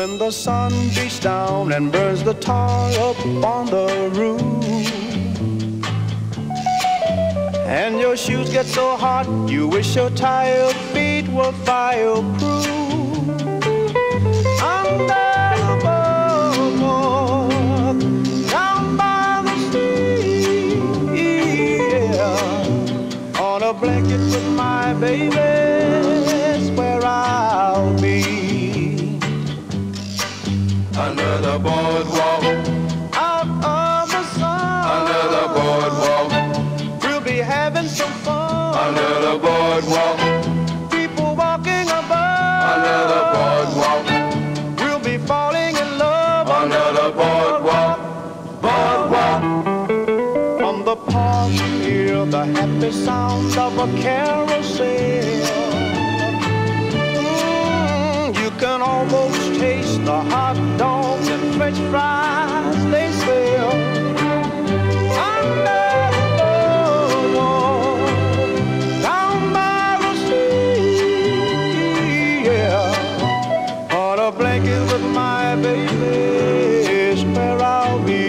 when the sun beats down and burns the tar up on the roof, and your shoes get so hot you wish your tired feet were fireproof. Under the boardwalk, down by the sea, yeah, on a blanket with my baby, that's where I'll be. Under the boardwalk, out of the sun, under the boardwalk, we'll be having some fun. under the boardwalk, People walking above, under the boardwalk, we'll be falling in love. under the boardwalk, boardwalk. From the park you hear the happy sound of a carousel. You can almost taste the hot dogs and French fries they sell. Under the boardwalk, down by the sea, yeah, on a blanket with my baby is where I'll be.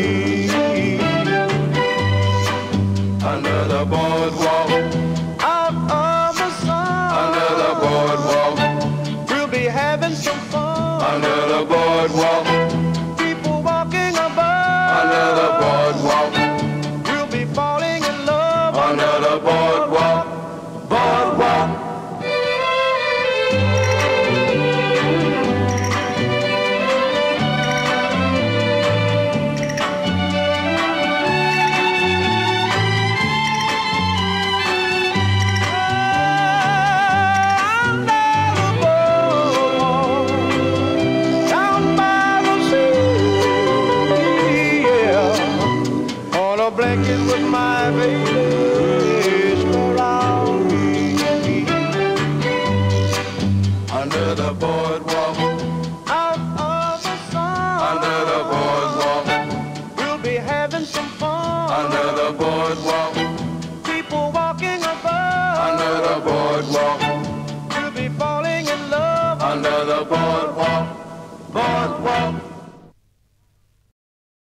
Under the boardwalk, Out of the sun, under the boardwalk, we'll be having some fun. under the boardwalk, People walking above, under the boardwalk, we'll be falling in love. under the boardwalk, boardwalk. Blanket with my baby is where I'll be. Under the boardwalk,